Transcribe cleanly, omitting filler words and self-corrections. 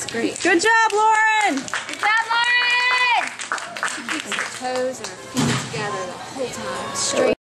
That's great. Good job, Lauren! Good job, Lauren! She keeps her toes and her feet together the whole time. Straight.